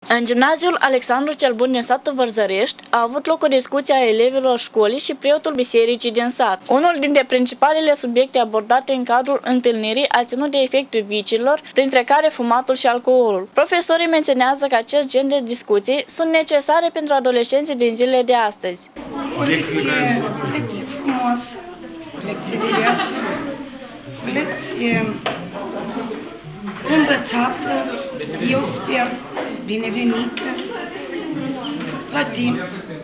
În gimnaziul Alexandru cel Bun din satul Vărzărești a avut loc o discuție a elevilor școlii și preotul bisericii din sat. Unul dintre principalele subiecte abordate în cadrul întâlnirii a ținut de efectul viciilor, printre care fumatul și alcoolul. Profesorii menționează că acest gen de discuții sunt necesare pentru adolescenții din zilele de astăzi. O lecție frumoasă, o lecție de viață, o lecție învățată, eu sper, binevenită, la timp.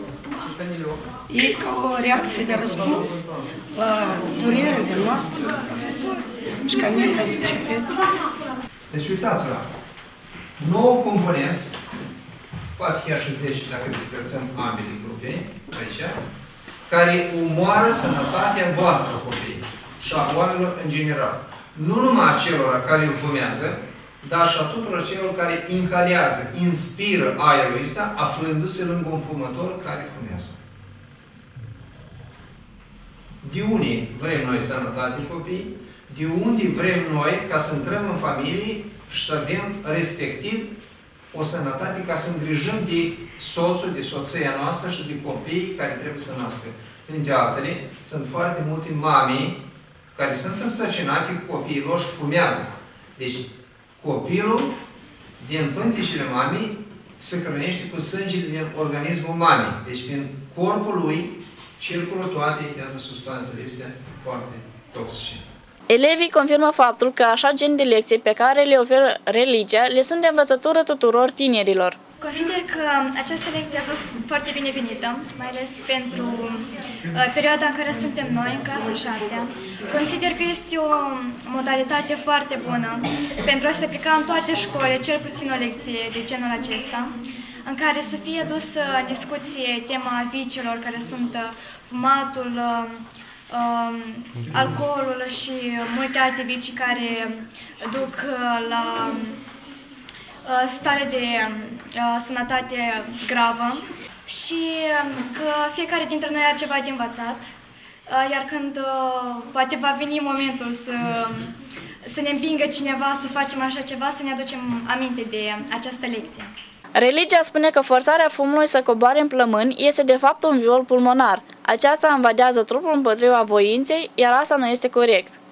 E ca o reacție de răspuns la durerile noastre, profesori și ca membri ai societății. Deci uitați-vă, 9 componenți, poate chiar și 10 dacă disprețăm ambele grupe aici, care omoară sănătatea voastră, copii, și a oamenilor în general. Nu numai a celor care îl fumează, dar și a tuturor celor care inhalează, inspiră aerul ăsta, aflându-se lângă un fumător care fumează. De unde vrem noi sănătate, copii? De unde vrem noi ca să intrăm în familie și să avem respectiv o sănătate ca să îngrijăm de soțul, de soția noastră și de copiii care trebuie să nască. Printre altele, sunt foarte multe mame care sunt însărcinate cu copiilor și fumează. Deci, copilul din pânticile mamei se hrănește cu sângele din organismul mamei. Deci, prin corpul lui circulă toate substanțele astea foarte toxice. Elevii confirmă faptul că așa gen de lecții pe care le oferă religia le sunt de învățătură tuturor tinerilor. Consider că această lecție a fost foarte binevenită, mai ales pentru perioada în care suntem noi, în clasa 7-a. Consider că este o modalitate foarte bună pentru a se aplica în toate școlile, cel puțin o lecție de genul acesta, în care să fie dusă în discuție tema viciilor, care sunt fumatul, alcoolul și multe alte vicii care duc la stare de sănătate gravă și că fiecare dintre noi are ceva de învățat, iar când poate va veni momentul să ne împingă cineva să facem așa ceva, să ne aducem aminte de această lecție. Religia spune că forțarea fumului să coboare în plămâni este de fapt un viol pulmonar. Aceasta invadează trupul împotriva voinței, iar asta nu este corect.